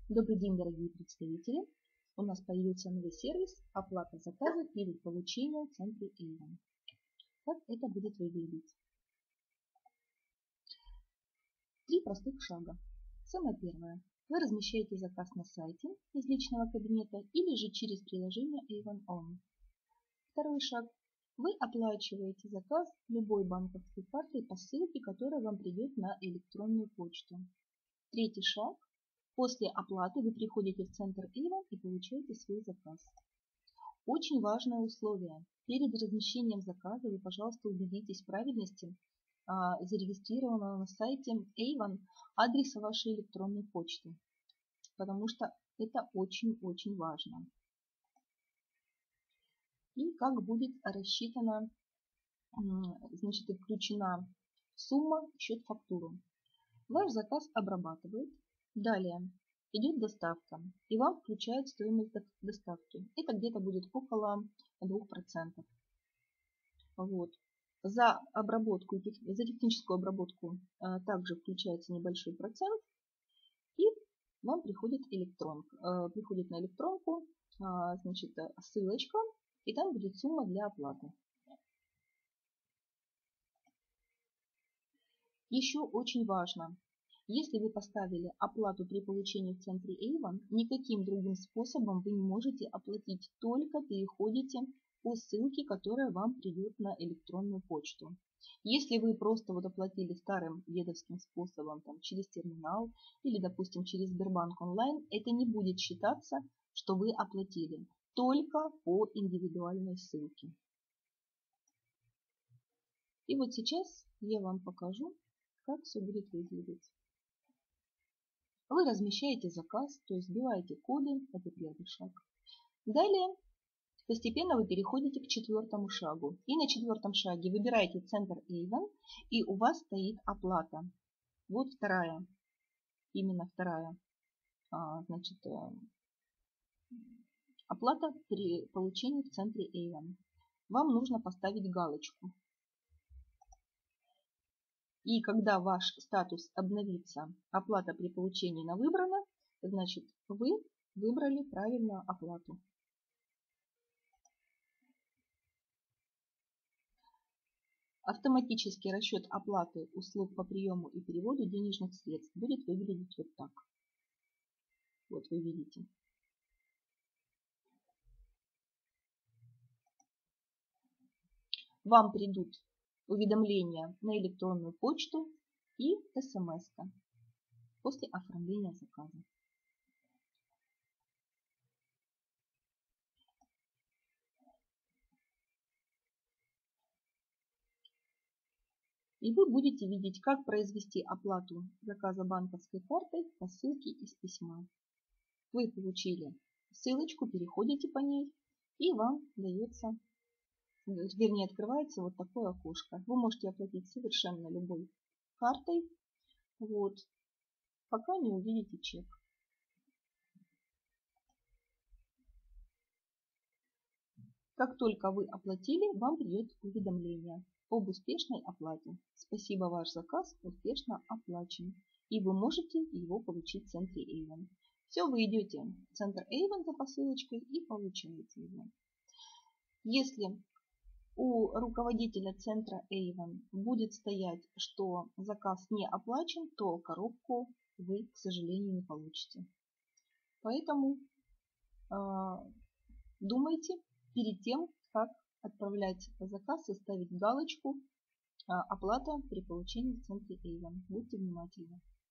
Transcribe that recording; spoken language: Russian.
Добрый день, дорогие представители! У нас появился новый сервис оплата заказа перед получением в центре Avon. Как это будет выглядеть? 3 простых шага. Самое первое. Вы размещаете заказ на сайте из личного кабинета или же через приложение Avon On. Второй шаг. Вы оплачиваете заказ любой банковской картой по ссылке, которая вам придет на электронную почту. Третий шаг. После оплаты вы приходите в центр Avon и получаете свой заказ. Очень важное условие. Перед размещением заказа вы, пожалуйста, убедитесь в правильности зарегистрированного на сайте Avon адреса вашей электронной почты, потому что это очень-очень важно. И как будет рассчитана, значит, и включена сумма в счет фактуру. Ваш заказ обрабатывают. Далее идет доставка, и вам включают стоимость доставки. Это где-то будет около 2%. Вот. За обработку, за техническую обработку также включается небольшой процент, и вам приходит на электронку, значит, ссылочка, и там будет сумма для оплаты. Еще очень важно. Если вы поставили оплату при получении в центре Avon, никаким другим способом вы не можете оплатить, только переходите по ссылке, которая вам придет на электронную почту. Если вы просто вот оплатили старым дедовским способом, там, через терминал или, допустим, через Сбербанк онлайн, это не будет считаться, что вы оплатили, только по индивидуальной ссылке. И вот сейчас я вам покажу, как все будет выглядеть. Вы размещаете заказ, то есть вбиваете коды, это первый шаг. Далее постепенно вы переходите к 4-му шагу. И на 4-м шаге выбираете центр Avon, и у вас стоит оплата. Вот вторая, именно вторая, значит, оплата при получении в центре Avon. Вам нужно поставить галочку. И когда ваш статус обновится, оплата при получении на выбрана, значит, вы выбрали правильную оплату. Автоматический расчет оплаты услуг по приему и переводу денежных средств будет выглядеть вот так. Вот вы видите. Вам придут уведомления на электронную почту и смс-ка после оформления заказа. И вы будете видеть, как произвести оплату заказа банковской картой по ссылке из письма. Вы получили ссылочку, переходите по ней, и вам дается, вернее, открывается вот такое окошко. Вы можете оплатить совершенно любой картой, вот, пока не увидите чек. Как только вы оплатили, вам придет уведомление об успешной оплате. Спасибо, ваш заказ успешно оплачен. И вы можете его получить в центре Avon. Все, вы идете в центр Avon за посылочкой и получаете его. Если у руководителя центра Avon будет стоять, что заказ не оплачен, то коробку вы, к сожалению, не получите. Поэтому думайте перед тем, как отправлять заказ и ставить галочку «Оплата при получении в центре Avon». Будьте внимательны.